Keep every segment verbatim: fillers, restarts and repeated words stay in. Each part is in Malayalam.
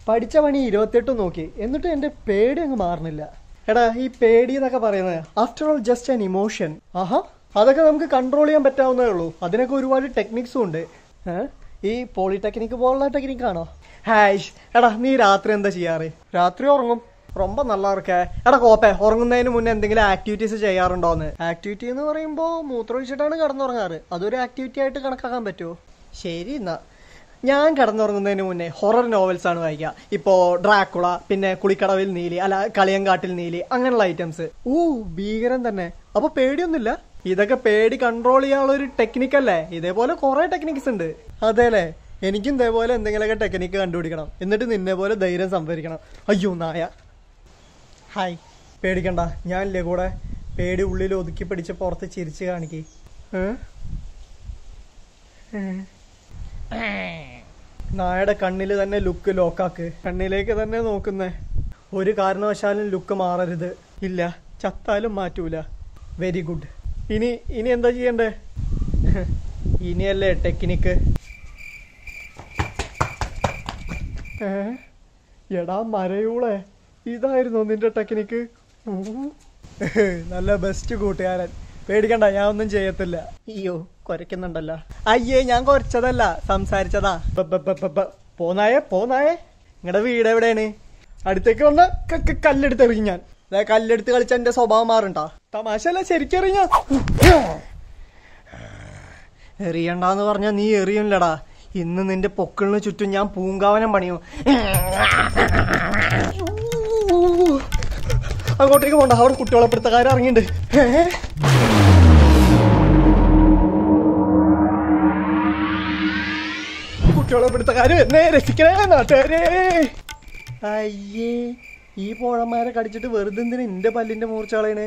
പഠിച്ച പണി ഇരുപത്തെട്ടും നോക്കി, എന്നിട്ട് എൻ്റെ പേടി അങ്ങ് മാറുന്നില്ല. എടാ, ഈ പേടി എന്നൊക്കെ പറയുന്നത് after all just an emotion. ആഹാ, അതൊക്കെ നമുക്ക് കൺട്രോൾ ചെയ്യാൻ പറ്റാവുന്നതേ ഉള്ളൂ. അതിനൊക്കെ ഒരുപാട് ടെക്നിക്സും ഉണ്ട്. ഈ പോളിടെക്നിക്ക് പോലുള്ള ടെക്നിക്കാണോ? ഹായ്, എടാ നീ രാത്രി എന്താ ചെയ്യാറ്? രാത്രി ഉറങ്ങും. ரொம்ப நல்லா இருக்கே. എടാ കോപ്പേ, ഉറങ്ങുന്നതിന് മുന്നേ എന്തെങ്കിലും ആക്ടിവിറ്റീസ് ചെയ്യാറുണ്ടോന്ന്? ആക്ടിവിറ്റി എന്ന് പറയുമ്പോൾ മൂത്രമൊഴിച്ചിട്ടാണ് കിടന്നുറങ്ങാറ്. അതൊരു ആക്ടിവിറ്റി ആയിട്ട് കണക്കാക്കാൻ പറ്റുമോ? ശരി എന്നാ. ഞാൻ കിടന്നുറങ്ങുന്നതിന് മുന്നേ ഹൊറർ നോവൽസ് ആണ് വായിക്കുക. ഇപ്പോൾ ഡ്രാക്കുള, പിന്നെ കുളിക്കടവിൽ നീലി, അല്ല കളിയങ്കാട്ടിൽ നീലി, അങ്ങനെയുള്ള ഐറ്റംസ്. ഊ, ഭീകരം തന്നെ. അപ്പൊ പേടിയൊന്നുമില്ല? ഇതൊക്കെ പേടി കൺട്രോൾ ചെയ്യാനുള്ള ഒരു ടെക്നിക്കല്ലേ? ഇതേപോലെ കുറെ ടെക്നിക്സ് ഉണ്ട്. അതെല്ലേ, എനിക്കും ഇതേപോലെ എന്തെങ്കിലുമൊക്കെ ടെക്നിക്ക് കണ്ടുപിടിക്കണം, എന്നിട്ട് നിന്നെ പോലെ ധൈര്യം സംഭരിക്കണം. അയ്യോ നായ. ഹായ്, പേടിക്കണ്ട, ഞാനില്ലേ കൂടെ. പേടി ഉള്ളിൽ ഒതുക്കി പിടിച്ച് പുറത്ത് ചിരിച്ച് കാണിക്കേ. നായയുടെ കണ്ണില് തന്നെ ലുക്ക് ലോക്കാക്ക്. കണ്ണിലേക്ക് തന്നെ നോക്കുന്നേ. ഒരു കാരണവശാലും ലുക്ക് മാറരുത്. ഇല്ല, ചത്താലും മാറ്റൂല. Very good. ഇനി ഇനി എന്താ ചെയ്യണ്ടേ? ഇനിയല്ലേ ടെക്നിക്ക്. ഏ എടാ മരയൂളെ, ഇതായിരുന്നോ നിന്റെ ടെക്നിക്ക്? നല്ല ബെസ്റ്റ് കൂട്ടുകാരൻ. പേടിക്കണ്ട, ഞാൻ ഒന്നും ചെയ്യത്തില്ല. അയ്യോ, കുരയ്ക്കുന്നുണ്ടല്ലോ. അയ്യേ, ഞാൻ കുരച്ചതല്ല, സംസാരിച്ചതാ. പോന്നായേ പോന്നായേ. നിങ്ങളുടെ വീട് എവിടെയാണ്? അടുത്തേക്ക് വന്ന കല്ലെടുത്ത് എറിയും ഞാൻ. കല്ലെടുത്ത് കളിച്ച എന്റെ സ്വഭാവം മാറുണ്ടാ? തമാശല്ല, ശരിക്കെറിഞ്ഞ. എറിയണ്ടെന്ന് പറഞ്ഞാ നീ എറിയുന്നില്ലടാ. ഇന്ന് നിന്റെ പൊക്കിളിന് ചുറ്റും ഞാൻ പൂങ്കാവനം പണിയും. അങ്ങോട്ടേക്ക് പോണ്ട, അവിടെ കുട്ടികളെ പിടുത്തക്കാർ ഇറങ്ങിണ്ട്. കുട്ടികളെ പിടുത്തക്കാര് എന്നെ രസിക്കണേ നാട്ടുകാരേ. അയ്യേ, ഈ പോഴന്മാരെ കടിച്ചിട്ട് വെറുതെ എന്തിനാ എന്റെ പല്ലിന്റെ മൂർച്ച കളയണേ?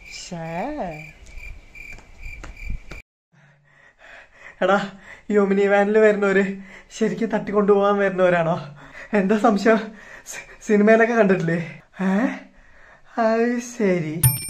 എടാ, ഈ ഒമിനി വാനിൽ വരുന്നവര് ശരിക്കും തട്ടിക്കൊണ്ടുപോകാൻ വരുന്നവരാണോ? എന്താ സംശയം? സിനിമയിലൊക്കെ കണ്ടിട്ടില്ലേ? ഏ അത് ശരി.